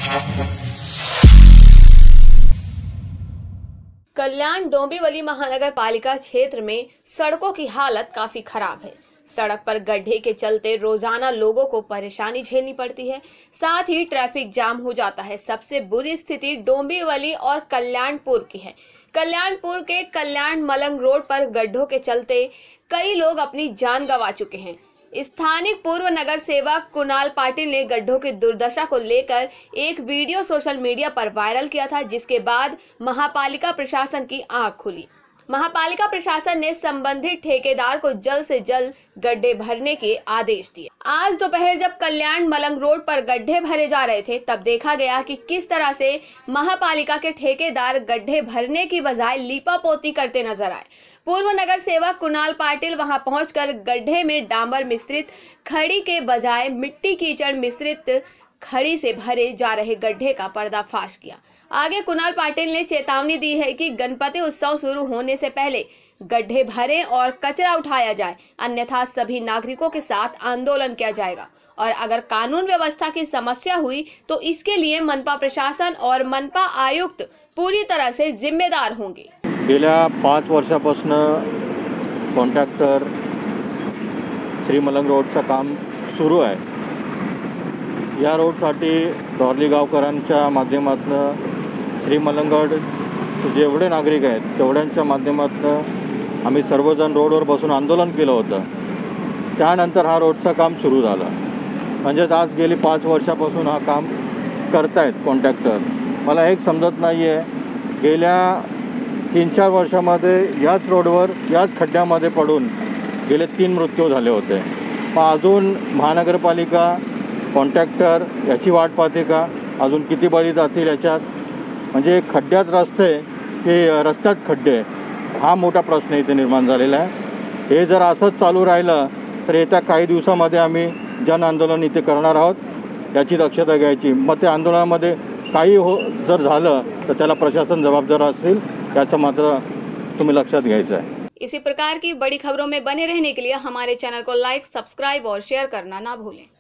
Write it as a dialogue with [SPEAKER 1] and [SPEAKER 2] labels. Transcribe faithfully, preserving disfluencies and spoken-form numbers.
[SPEAKER 1] कल्याण डोंबिवली महानगर पालिका क्षेत्र में सड़कों की हालत काफी खराब है। सड़क पर गड्ढे के चलते रोजाना लोगों को परेशानी झेलनी पड़ती है, साथ ही ट्रैफिक जाम हो जाता है। सबसे बुरी स्थिति डोंबिवली और कल्याणपुर की है। कल्याणपुर के कल्याण मलंग रोड पर गड्ढों के चलते कई लोग अपनी जान गंवा चुके हैं। स्थानिक पूर्व नगर सेवक कुणाल पाटिल ने गड्ढों की दुर्दशा को लेकर एक वीडियो सोशल मीडिया पर वायरल किया था, जिसके बाद महापालिका प्रशासन की आंख खुली। महापालिका प्रशासन ने संबंधित ठेकेदार को जल्द से जल्द गड्ढे भरने के आदेश दिए। आज दोपहर जब कल्याण मलंग रोड पर गड्ढे भरे जा रहे थे, तब देखा गया कि किस तरह से महापालिका के ठेकेदार गड्ढे भरने की बजाय लीपापोती करते नजर आए। पूर्व नगर सेवक कुणाल पाटिल वहां पहुंचकर गड्ढे में डांबर मिश्रित खड़ी के बजाय मिट्टी कीचड़ मिश्रित खड़ी से भरे जा रहे गड्ढे का पर्दाफाश किया। आगे कुणाल पाटिल ने चेतावनी दी है कि गणपति उत्सव शुरू होने से पहले गड्ढे भरें और कचरा उठाया जाए, अन्यथा सभी नागरिकों के साथ आंदोलन किया जाएगा और अगर कानून व्यवस्था की समस्या हुई तो इसके लिए मनपा प्रशासन और मनपा आयुक्त पूरी तरह से जिम्मेदार होंगे।
[SPEAKER 2] गेल्या पाच वर्षापासून कॉन्ट्रॅक्टर श्री मलंग रोडचं काम सुरू आहे। या रोडसाठी डॉर्ली गावकरांच्या माध्यमातून श्री मलंगड जेवढे नागरिक आहेत तेवढ्यांच्या माध्यमातून आम्ही सर्वजण रोडवर बसून आंदोलन केलं होतं। त्यानंतर हा रोडचं काम सुरू झालं। म्हणजेच आज गेली पाच वर्षापासून हा काम करतायत कॉन्ट्रॅक्टर। मला एक समजत नाही आहे, गेल्या तीन चार वर्षामध्ये याच रोडवर याच खड्ड्यामध्ये पडून गेले तीन मृत्यू झाले होते। पण अजून महानगरपालिका कॉन्ट्रॅक्टर याची वाट पाहते का? अजून किती बळी जातील याच्यात? म्हणजे खड्ड्यात रस्ते की रस्त्यात खड्डे, हा मोठा प्रश्न इथे निर्माण झालेला आहे। हे जर असंच चालू राहिलं तर येत्या काही दिवसामध्ये आम्ही जन आंदोलन इथे करणार आहोत। याची दक्षता घ्यायची। मग त्या आंदोलनामध्ये काही हो जर झालं तर त्याला प्रशासन जबाबदार असेल, याचं मात्र तुम्ही लक्षात घ्यायचं आहे।
[SPEAKER 1] इसी प्रकार की बड़ी खबरों में बने रहने के लिए हमारे चैनल को लाइक, सब्सक्राइब और शेयर करना ना भूलें।